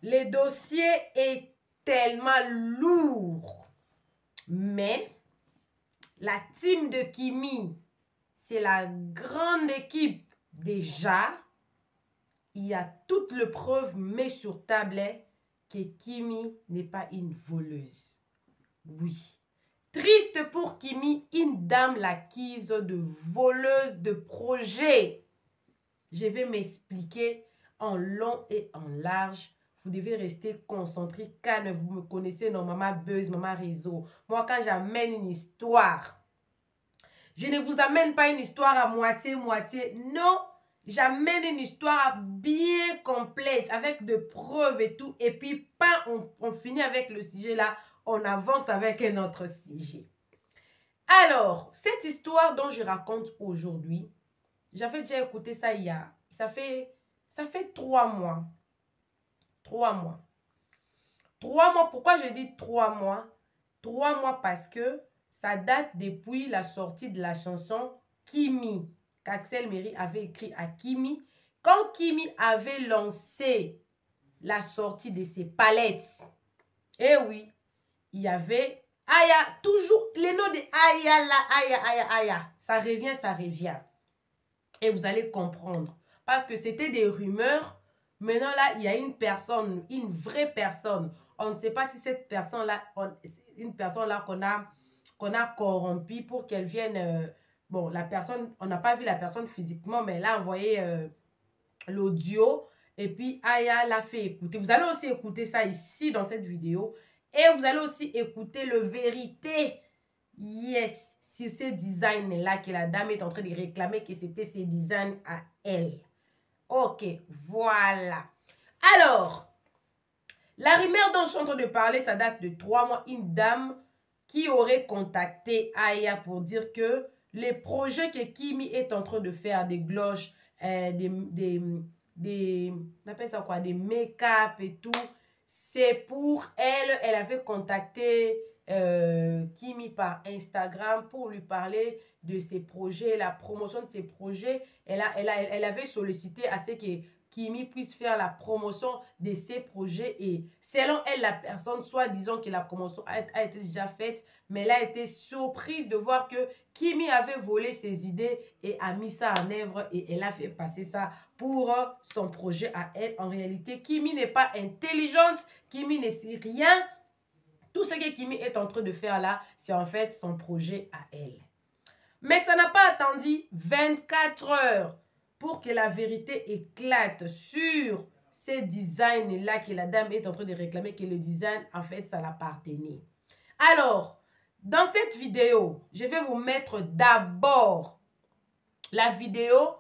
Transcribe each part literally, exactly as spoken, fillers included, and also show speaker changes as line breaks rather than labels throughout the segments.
le dossier est tellement lourd. Mais la team de Kimi, c'est la grande équipe déjà. Il y a toutes les preuves mises sur table que Kimi n'est pas une voleuse. Oui. Triste pour Kimi, une dame l'acquise de voleuse de projet. Je vais m'expliquer en long et en large. Vous devez rester concentré car vous me connaissez, non, maman buzz, maman réseau. Moi, quand j'amène une histoire, je ne vous amène pas une histoire à moitié-moitié. Non, j'amène une histoire bien complète avec de preuves et tout. Et puis, pas, on, on finit avec le sujet là, on avance avec un autre sujet. Alors, cette histoire dont je raconte aujourd'hui, j'avais déjà écouté ça il y a, ça fait, ça fait trois mois. Trois mois. Trois mois, pourquoi je dis trois mois? Trois mois parce que ça date depuis la sortie de la chanson Kimi, qu'Axel Méry avait écrit à Kimi. Quand Kimi avait lancé la sortie de ses palettes, eh oui, il y avait Aya, toujours les noms de Aya là, Aya, Aya, Aya. Ça revient, ça revient. Et vous allez comprendre. Parce que c'était des rumeurs. Maintenant là, il y a une personne, une vraie personne. On ne sait pas si cette personne-là, une personne-là qu'on a, qu'on a corrompue pour qu'elle vienne... Euh, bon, la personne, on n'a pas vu la personne physiquement, mais elle a envoyé euh, l'audio. Et puis, Aya l'a fait écouter. Vous allez aussi écouter ça ici dans cette vidéo. Et vous allez aussi écouter le vérité. Yes, sur ces designs-là que la dame est en train de réclamer que c'était ses designs à elle. Ok, voilà. Alors, la rumeur dont je suis en train de parler, ça date de trois mois. Une dame qui aurait contacté Aya pour dire que les projets que Kimi est en train de faire, des gloches, euh, des, des, des, on appelle ça quoi, des make-up et tout, c'est pour elle. Elle avait contacté euh, Kimi par Instagram pour lui parler de ses projets, la promotion de ses projets. Elle, a, elle, a, elle avait sollicité à ce que Kimi puisse faire la promotion de ses projets et selon elle, la personne, soit disant que la promotion a, a été déjà faite, mais elle a été surprise de voir que Kimi avait volé ses idées et a mis ça en œuvre et elle a fait passer ça pour son projet à elle. En réalité, Kimi n'est pas intelligente, Kimi ne sait rien. Tout ce que Kimi est en train de faire là, c'est en fait son projet à elle. Mais ça n'a pas attendu vingt-quatre heures pour que la vérité éclate sur ces designs-là que la dame est en train de réclamer, que le design, en fait, ça l'appartenait. Alors, dans cette vidéo, je vais vous mettre d'abord la vidéo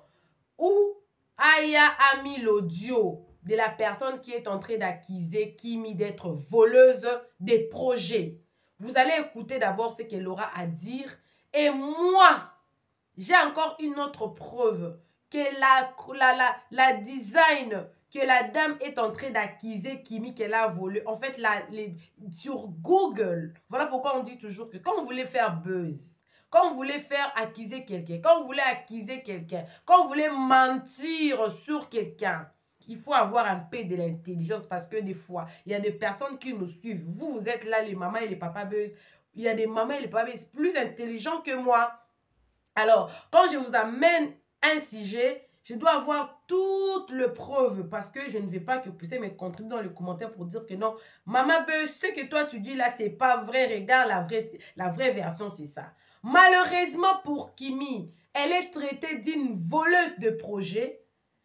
où Aya a mis l'audio de la personne qui est en train d'accuser Kimi d'être voleuse des projets. Vous allez écouter d'abord ce qu'elle aura à dire. Et moi, j'ai encore une autre preuve que la, la, la, la design que la dame est en train d'accuser Kimi qu'elle a volé. En fait, la, les, sur Google, voilà pourquoi on dit toujours que quand vous voulez faire buzz, quand vous voulez faire accuser quelqu'un, quand vous voulez accuser quelqu'un, quand vous voulez mentir sur quelqu'un, il faut avoir un peu de l'intelligence parce que des fois, il y a des personnes qui nous suivent. Vous, vous êtes là, les mamans et les papas buzz. Il y a des mamans et les papas buzz plus intelligents que moi. Alors, quand je vous amène un sujet, je dois avoir toutes les preuves parce que je ne vais pas que vous puissiez me contribuer dans les commentaires pour dire que non, maman buzz, ce que toi tu dis là, c'est pas vrai. Regarde, la vraie, la vraie version, c'est ça. Malheureusement pour Kimi, elle est traitée d'une voleuse de projet.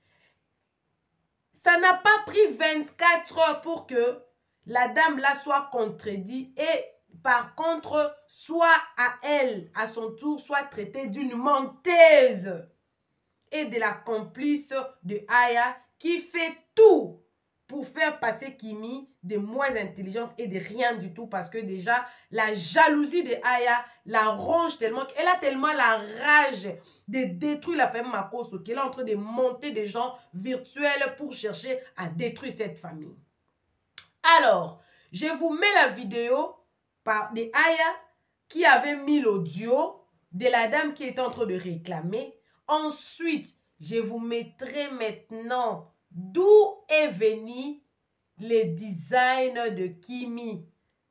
Ça n'a pas pris vingt-quatre heures pour que la dame là soit contredite et par contre, soit à elle, à son tour, soit traitée d'une menteuse et de la complice de Aya qui fait tout pour faire passer Kimi de moins intelligente et de rien du tout parce que déjà, la jalousie de Aya la ronge tellement qu'elle a tellement la rage de détruire la famille Makosso qu'elle est en train de monter des gens virtuels pour chercher à détruire cette famille. Alors, je vous mets la vidéo par de Aya qui avait mis l'audio de la dame qui était en train de réclamer. Ensuite, je vous mettrai maintenant d'où est venue les designs de Kimi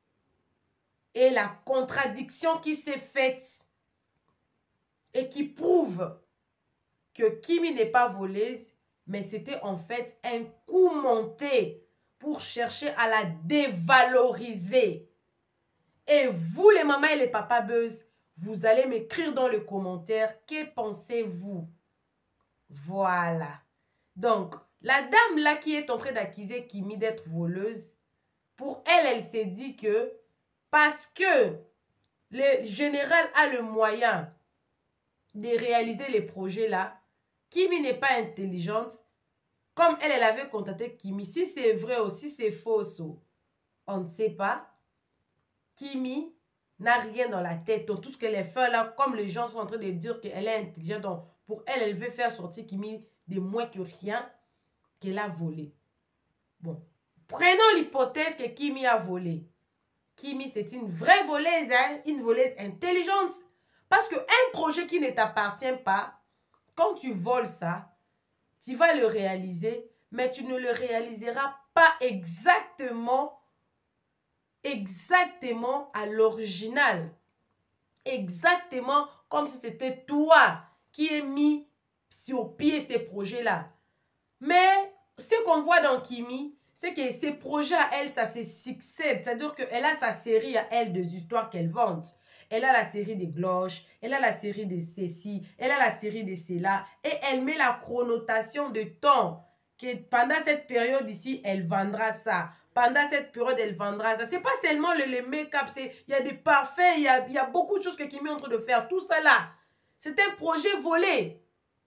et la contradiction qui s'est faite et qui prouve que Kimi n'est pas voleuse, mais c'était en fait un coup monté pour chercher à la dévaloriser. Et vous, les mamans et les papas buzz, vous allez m'écrire dans les commentaires, que pensez-vous? Voilà. Donc, la dame là qui est en train d'accuser Kimi d'être voleuse, pour elle, elle s'est dit que parce que le général a le moyen de réaliser les projets là, Kimi n'est pas intelligente. Comme elle, elle avait contacté Kimi. Si c'est vrai ou si c'est faux, on ne sait pas. Kimi n'a rien dans la tête. Donc, tout ce qu'elle fait là, comme les gens sont en train de dire qu'elle est intelligente, donc pour elle, elle veut faire sortir Kimi de moins que rien qu'elle a volé. Bon, prenons l'hypothèse que Kimi a volé. Kimi, c'est une vraie voleuse, hein? Une voleuse intelligente. Parce qu'un projet qui ne t'appartient pas, quand tu voles ça, tu vas le réaliser, mais tu ne le réaliseras pas exactement, exactement à l'original. Exactement comme si c'était toi qui ai mis sur pied ces projets-là. Mais ce qu'on voit dans Kimi, c'est que ces projets à elle, ça se succède. C'est-à-dire qu'elle a sa série à elle des histoires qu'elle vante. Elle a la série des cloches, elle a la série de ceci, elle a la série de cela. Et elle met la chronotation de temps. Que pendant cette période ici, elle vendra ça. Pendant cette période, elle vendra ça. C'est pas seulement le, le make-up. Il y a des parfums, il y a, y a beaucoup de choses que Kimi est en train de faire. Tout ça là, c'est un projet volé.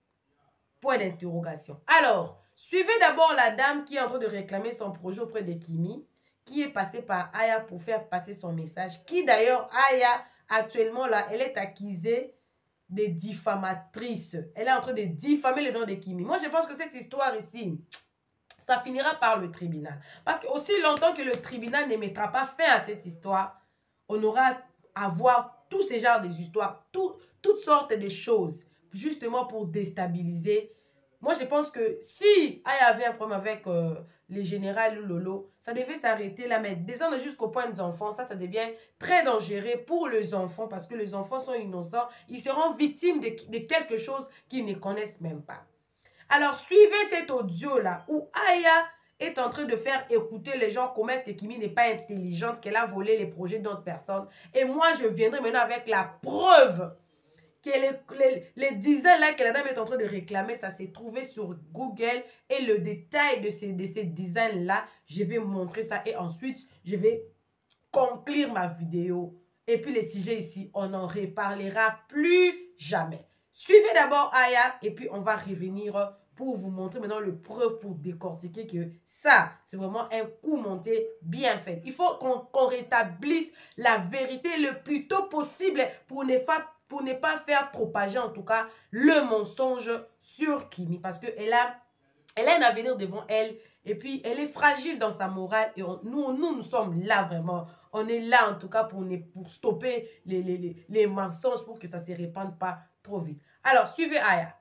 Point d'interrogation. Alors, suivez d'abord la dame qui est en train de réclamer son projet auprès de Kimi, qui est passée par Aya pour faire passer son message. Qui d'ailleurs, Aya, actuellement là, elle est accusée de diffamatrice. Elle est en train de diffamer le nom de Kimi. Moi, je pense que cette histoire ici, ça finira par le tribunal. Parce que aussi longtemps que le tribunal ne mettra pas fin à cette histoire, on aura à voir tous ces genres d'histoires, tout, toutes sortes de choses, justement pour déstabiliser. Moi, je pense que si Aya avait un problème avec euh, les généraux Lolo, ça devait s'arrêter là. Mais descendre jusqu'au point des enfants, ça, ça devient très dangereux pour les enfants parce que les enfants sont innocents. Ils seront victimes de, de quelque chose qu'ils ne connaissent même pas. Alors, suivez cet audio-là où Aya est en train de faire écouter les gens comment est-ce que Kimi n'est pas intelligente, qu'elle a volé les projets d'autres personnes. Et moi, je viendrai maintenant avec la preuve que les, les, les designs là que la dame est en train de réclamer, ça s'est trouvé sur Google. Et le détail de ces, de ces designs là, je vais montrer ça. Et ensuite, je vais conclure ma vidéo. Et puis les sujets ici, on n'en reparlera plus jamais. Suivez d'abord Aya et puis on va revenir pour vous montrer maintenant le preuve pour décortiquer que ça, c'est vraiment un coup monté bien fait. Il faut qu'on qu'on rétablisse la vérité le plus tôt possible pour ne pas pour ne pas faire propager en tout cas le mensonge sur Kimi. Parce qu'elle a, elle a un avenir devant elle et puis elle est fragile dans sa morale. Et on, nous, nous, nous sommes là vraiment. On est là en tout cas pour, pour stopper les, les, les, les mensonges pour que ça ne se répande pas trop vite. Alors, suivez Aya.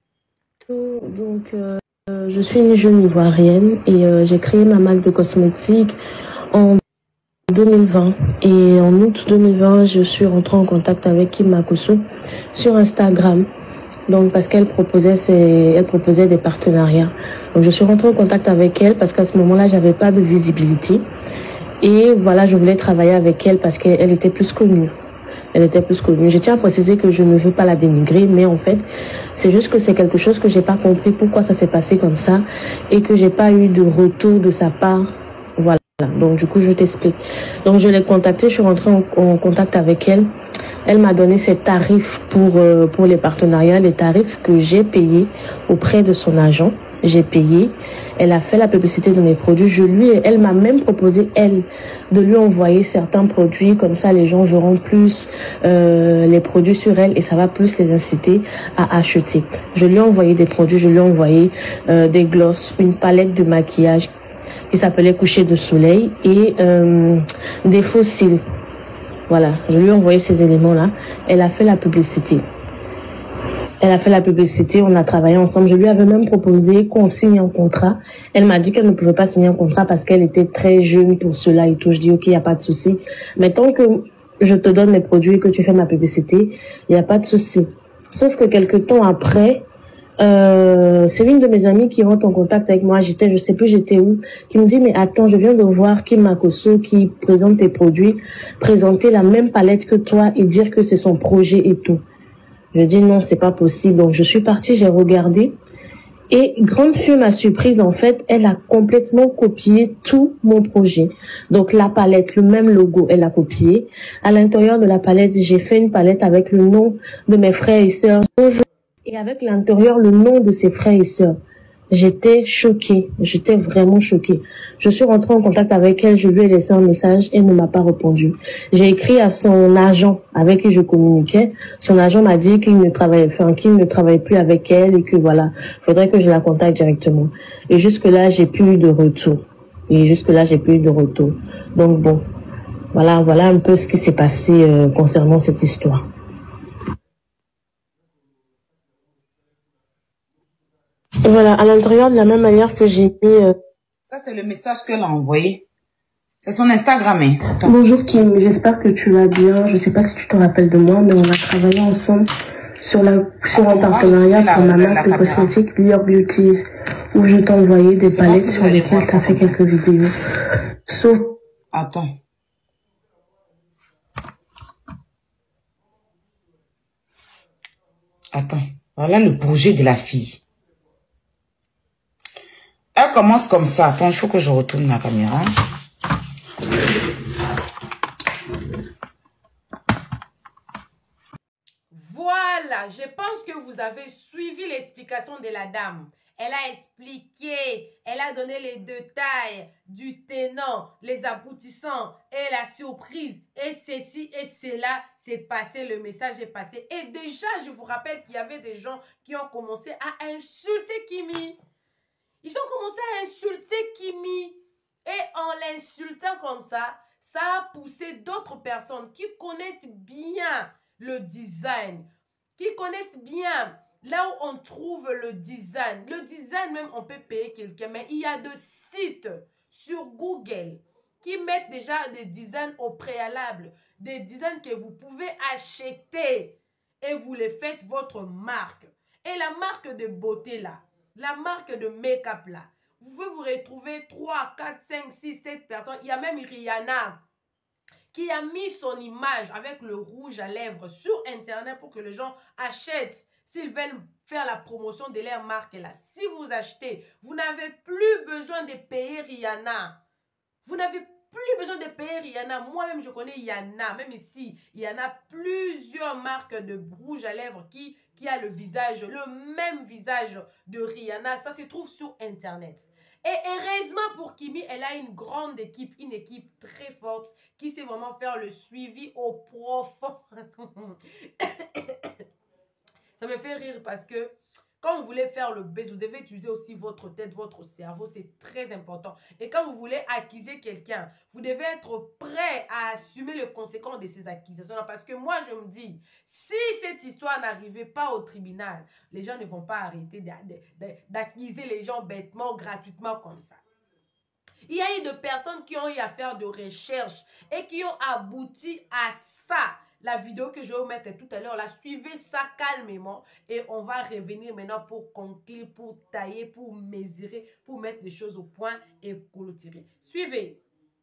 Donc, euh, je suis une jeune ivoirienne et euh, j'ai créé ma marque de cosmétiques en deux mille vingt et en août deux mille vingt je suis rentrée en contact avec Kim Makosso sur Instagram, donc parce qu'elle proposait ses, elle proposait des partenariats. Donc je suis rentrée en contact avec elle parce qu'à ce moment-là j'avais pas de visibilité et voilà, je voulais travailler avec elle parce qu'elle était plus connue. Elle était plus connue. Je tiens à préciser que je ne veux pas la dénigrer, mais en fait, c'est juste que c'est quelque chose que j'ai pas compris pourquoi ça s'est passé comme ça et que j'ai pas eu de retour de sa part. Voilà. Donc du coup, je t'explique. Donc je l'ai contactée, je suis rentrée en, en contact avec elle. Elle m'a donné ses tarifs pour euh, pour les partenariats, les tarifs que j'ai payés auprès de son agent. J'ai payé. Elle a fait la publicité de mes produits. Je lui, elle m'a même proposé, elle, de lui envoyer certains produits. Comme ça, les gens verront plus euh, les produits sur elle et ça va plus les inciter à acheter. Je lui ai envoyé des produits. Je lui ai envoyé euh, des glosses, une palette de maquillage qui s'appelait Coucher de soleil et euh, des fossiles. Voilà, je lui ai envoyé ces éléments-là. Elle a fait la publicité. Elle a fait la publicité, on a travaillé ensemble. Je lui avais même proposé qu'on signe un contrat. Elle m'a dit qu'elle ne pouvait pas signer un contrat parce qu'elle était très jeune pour cela et tout. Je dis, ok, il n'y a pas de souci. Mais tant que je te donne mes produits et que tu fais ma publicité, il n'y a pas de souci. Sauf que quelques temps après, euh, c'est l'une de mes amies qui rentre en contact avec moi. J'étais, je sais plus j'étais où, qui me dit, mais attends, je viens de voir Kim Makosso qui présente tes produits, présenter la même palette que toi et dire que c'est son projet et tout. Je dis non, c'est pas possible. Donc je suis partie, j'ai regardé. Et grande fut ma surprise, en fait, elle a complètement copié tout mon projet. Donc la palette, le même logo, elle a copié. À l'intérieur de la palette, j'ai fait une palette avec le nom de mes frères et sœurs. Et avec l'intérieur, le nom de ses frères et sœurs. J'étais choquée, j'étais vraiment choquée. Je suis rentrée en contact avec elle, je lui ai laissé un message, elle ne m'a pas répondu. J'ai écrit à son agent avec qui je communiquais. Son agent m'a dit qu'il ne travaillait, enfin, qu'il ne travaillait plus avec elle et que voilà, faudrait que je la contacte directement. Et jusque-là, j'ai plus eu de retour. Et jusque-là, j'ai plus eu de retour. Donc bon, voilà, voilà un peu ce qui s'est passé euh, concernant cette histoire. Et voilà, à l'intérieur, de la même manière que j'ai mis... Euh...
Ça, c'est le message qu'elle a envoyé. C'est son Instagram. Hein. Attends.
Bonjour Kim, j'espère que tu vas bien. Je sais pas si tu te rappelles de moi, mais on a travaillé ensemble sur, la, sur un partenariat pour ma marque de cosmétiques, Your Beauties, où je t'ai envoyé des palettes sur lesquelles tu as fait quelques vidéos. Sauf...
Attends. Attends. Voilà le projet de la fille. Elle commence comme ça. Attends, il faut que je retourne la caméra.
Voilà, je pense que vous avez suivi l'explication de la dame. Elle a expliqué, elle a donné les détails du tenant, les aboutissants et la surprise. Et ceci et cela, c'est passé, le message est passé. Et déjà, je vous rappelle qu'il y avait des gens qui ont commencé à insulter Kimi. Ils ont commencé à insulter Kimi. Et en l'insultant comme ça, ça a poussé d'autres personnes qui connaissent bien le design, qui connaissent bien là où on trouve le design. Le design même, on peut payer quelqu'un, mais il y a des sites sur Google qui mettent déjà des designs au préalable, des designs que vous pouvez acheter et vous les faites votre marque. Et la marque de beauté là, la marque de make-up là, vous pouvez vous retrouver trois, quatre, cinq, six, sept personnes. Il y a même Rihanna qui a mis son image avec le rouge à lèvres sur Internet pour que les gens achètent s'ils veulent faire la promotion de leur marque là. Si vous achetez, vous n'avez plus besoin de payer Rihanna. Vous n'avez plus besoin de payer Rihanna. Moi-même, je connais Yana. Même ici, il y en a plusieurs marques de rouge à lèvres qui, qui a le visage, le même visage de Rihanna. Ça se trouve sur Internet. Et heureusement pour Kimi, elle a une grande équipe, une équipe très forte qui sait vraiment faire le suivi au profond. Ça me fait rire parce que quand vous voulez faire le buzz, vous devez utiliser aussi votre tête, votre cerveau. C'est très important. Et quand vous voulez accuser quelqu'un, vous devez être prêt à assumer les conséquences de ces accusations-là. Parce que moi, je me dis, si cette histoire n'arrivait pas au tribunal, les gens ne vont pas arrêter d'accuser les gens bêtement, gratuitement comme ça. Il y a eu des personnes qui ont eu à faire de recherches et qui ont abouti à ça. La vidéo que je vais vous mettre tout à l'heure, là, suivez ça calmement et on va revenir maintenant pour conclure, pour tailler, pour mesurer, pour mettre les choses au point et clôturer. Suivez.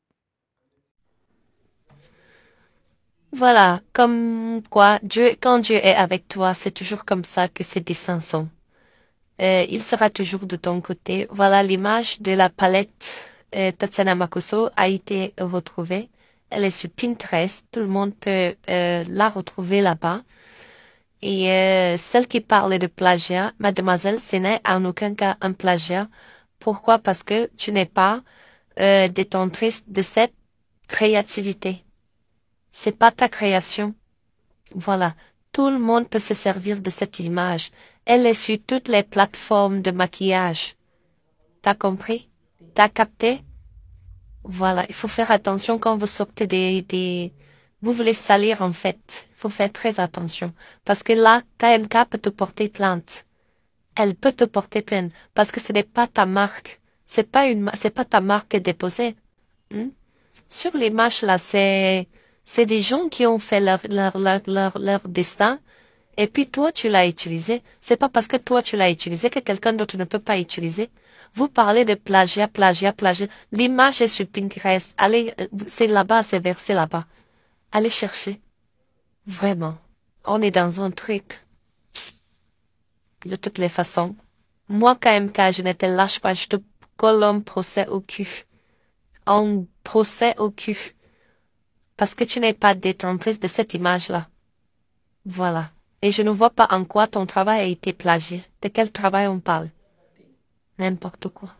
Voilà, comme quoi, Dieu, quand Dieu est avec toi, c'est toujours comme ça que ces dessins sont. Euh, il sera toujours de ton côté. Voilà, l'image de la palette euh, Tatiana Makosso a été retrouvée. Elle est sur Pinterest, tout le monde peut euh, la retrouver là-bas. Et euh, celle qui parlait de plagiat, mademoiselle, ce n'est en aucun cas un plagiat. Pourquoi? Parce que tu n'es pas euh, détentrice de cette créativité. C'est pas ta création. Voilà, tout le monde peut se servir de cette image. Elle est sur toutes les plateformes de maquillage. T'as compris? T'as capté? Voilà, il faut faire attention quand vous sortez des, des, Vous voulez salir en fait. Faut faire très attention. Parce que là, K M K peut te porter plainte. Elle peut te porter plainte. Parce que ce n'est pas ta marque. C'est pas une, c'est pas ta marque déposée. Hmm? Sur l'image là, c'est, c'est des gens qui ont fait leur, leur, leur, leur, leur destin. Et puis toi, tu l'as utilisé. C'est pas parce que toi, tu l'as utilisé que quelqu'un d'autre ne peut pas utiliser. Vous parlez de plagiat, plagiat, plagiat. L'image est sur Pinterest. Allez, c'est là-bas, c'est versé là-bas. Allez chercher. Vraiment. On est dans un truc. De toutes les façons. Moi, K M K, je ne te lâche pas. Je te colle un procès au cul. Un procès au cul. Parce que tu n'es pas détentrice de cette image-là. Voilà. Et je ne vois pas en quoi ton travail a été plagié. De quel travail on parle? N'importe quoi.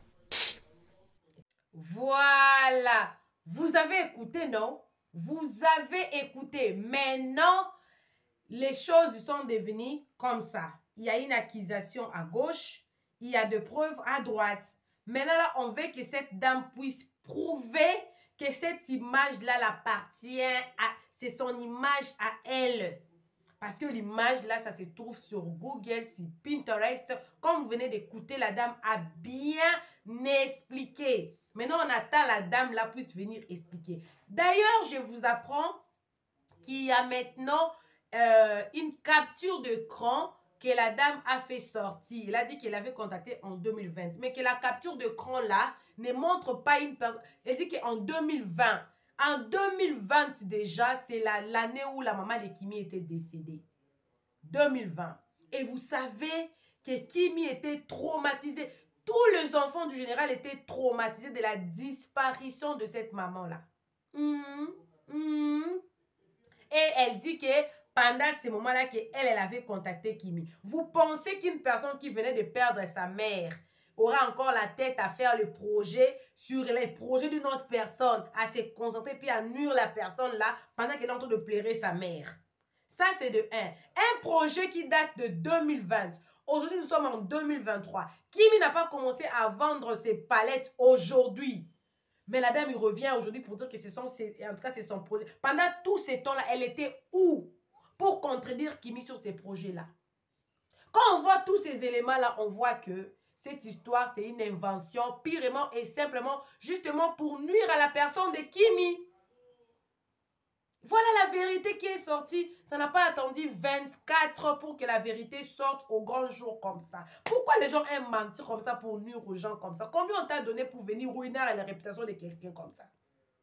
Voilà. Vous avez écouté, non? Vous avez écouté. Maintenant, les choses sont devenues comme ça. Il y a une accusation à gauche, il y a des preuves à droite. Maintenant, là, on veut que cette dame puisse prouver que cette image-là l'appartient à... C'est son image à elle. Parce que l'image, là, ça se trouve sur Google, sur Pinterest. Comme vous venez d'écouter, la dame a bien expliqué. Maintenant, on attend la dame, là, puisse venir expliquer. D'ailleurs, je vous apprends qu'il y a maintenant euh, une capture d'écran que la dame a fait sortir. Elle a dit qu'elle avait contacté en deux mille vingt. Mais que la capture d'écran, là, ne montre pas une personne. Elle dit qu'en deux mille vingt... En deux mille vingt déjà, c'est l'année où la maman de Kimi était décédée. deux mille vingt. Et vous savez que Kimi était traumatisée. Tous les enfants du général étaient traumatisés de la disparition de cette maman-là. Mmh, mmh. Et elle dit que pendant ces moments-là, qu'elle, elle avait contacté Kimi. Vous pensez qu'une personne qui venait de perdre sa mère aura encore la tête à faire le projet sur les projets d'une autre personne, à se concentrer puis à nuire la personne là pendant qu'elle est en train de pleurer sa mère? Ça, c'est de un. Un projet qui date de deux mille vingt. Aujourd'hui, nous sommes en deux mille vingt-trois. Kimi n'a pas commencé à vendre ses palettes aujourd'hui. Mais la dame, il revient aujourd'hui pour dire que c'est son, en tout cas, c'est son projet. Pendant tous ces temps-là, elle était où pour contredire Kimi sur ces projets-là? Quand on voit tous ces éléments-là, on voit que cette histoire, c'est une invention purement et simplement, justement pour nuire à la personne de Kimi. Voilà la vérité qui est sortie. Ça n'a pas attendu vingt-quatre heures pour que la vérité sorte au grand jour comme ça. Pourquoi les gens aiment mentir comme ça pour nuire aux gens comme ça? Combien on t'a donné pour venir ruiner la réputation de quelqu'un comme ça?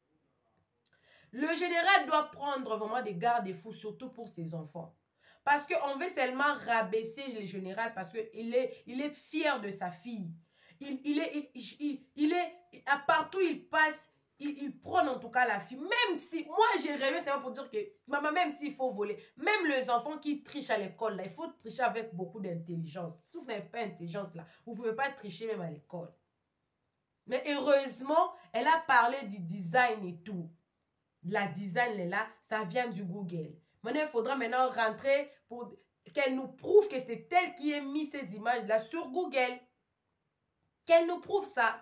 Le général doit prendre vraiment des garde-fous, surtout pour ses enfants. Parce qu'on veut seulement rabaisser le général parce qu'il est, il est fier de sa fille. Il, il est, il, il, il est, à partout il passe, il, il prône en tout cas la fille. Même si, moi j'ai rêvé seulement pour dire que, maman, même s'il faut voler, même les enfants qui trichent à l'école, là, il faut tricher avec beaucoup d'intelligence. Si vous n'avez pas d'intelligence là, vous ne pouvez pas tricher même à l'école. Mais heureusement, elle a parlé du design et tout. La design là, ça vient du Google. Maintenant, il faudra maintenant rentrer pour qu'elle nous prouve que c'est elle qui a mis ces images-là sur Google. Qu'elle nous prouve ça.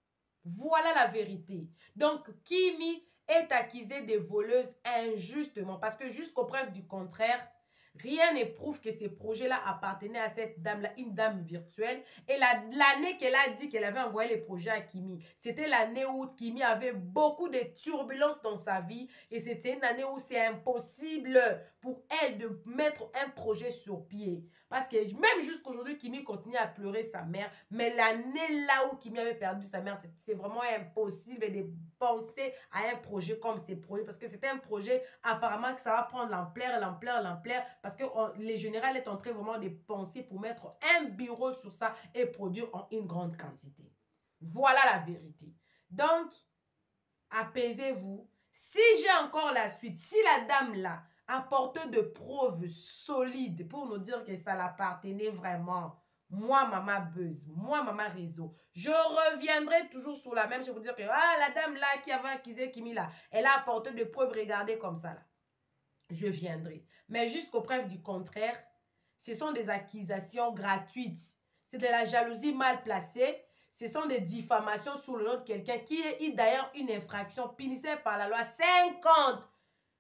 Voilà la vérité. Donc, Kimi est accusée de voleuse injustement parce que jusqu'aux preuves du contraire, rien ne prouve que ces projets-là appartenaient à cette dame-là, une dame virtuelle. Et l'année qu'elle a dit qu'elle avait envoyé les projets à Kimi, c'était l'année où Kimi avait beaucoup de turbulences dans sa vie. Et c'était une année où c'est impossible pour elle de mettre un projet sur pied. Parce que même jusqu'aujourd'hui, Kimi continue à pleurer sa mère. Mais l'année là où Kimi avait perdu sa mère, c'est vraiment impossible de penser à un projet comme ces projets. Parce que c'était un projet apparemment que ça va prendre l'ampleur, l'ampleur, l'ampleur. Parce que on, les générales est en train vraiment de penser pour mettre un bureau sur ça et produire en une grande quantité. Voilà la vérité. Donc, apaisez-vous. Si j'ai encore la suite, si la dame là apporte de preuves solides pour nous dire que ça l'appartenait vraiment, moi, maman Buzz, moi, maman Réseau, je reviendrai toujours sur la même. Je vais vous dire que ah, la dame là qui avait accusé Kimi là, elle a apporté de preuves, regardez comme ça là. Je viendrai. Mais jusqu'aux preuves du contraire, ce sont des accusations gratuites. C'est de la jalousie mal placée. Ce sont des diffamations sur le nom de quelqu'un qui est d'ailleurs une infraction punissable par la loi cinquante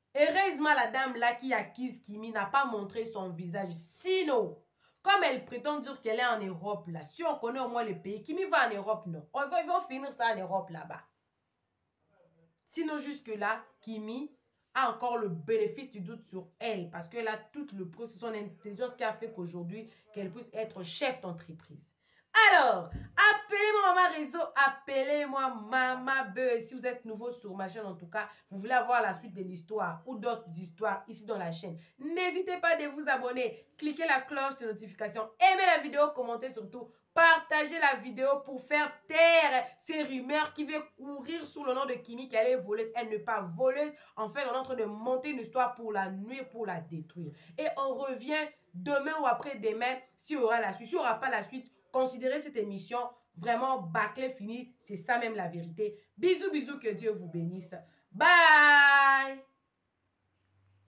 Heureusement, la dame là qui accuse Kimi n'a pas montré son visage. Sinon, comme elle prétend dire qu'elle est en Europe, là, si on connaît au moins le pays, Kimi va en Europe, non. On va, ils vont finir ça en Europe là-bas. Sinon, jusque-là, Kimi a encore le bénéfice du doute sur elle. Parce que là, tout le preuve, c'est son intelligence qui a fait qu'aujourd'hui, qu'elle puisse être chef d'entreprise. Alors, appelez-moi Maman Réseau, appelez-moi Maman Buzz. Si vous êtes nouveau sur ma chaîne, en tout cas, vous voulez avoir la suite de l'histoire ou d'autres histoires ici dans la chaîne, n'hésitez pas de vous abonner, cliquez la cloche de notification, aimez la vidéo, commentez surtout, partagez la vidéo pour faire taire ces rumeurs qui veulent courir sous le nom de Kimi, qu'elle est voleuse. Elle n'est pas voleuse. En fait, on est en train de monter une histoire pour la nuire, pour la détruire. Et on revient demain ou après-demain s'il y aura la suite. S'il n'y aura pas la suite, considérez cette émission vraiment bâclée, finie. C'est ça même la vérité. Bisous, bisous, que Dieu vous bénisse. Bye!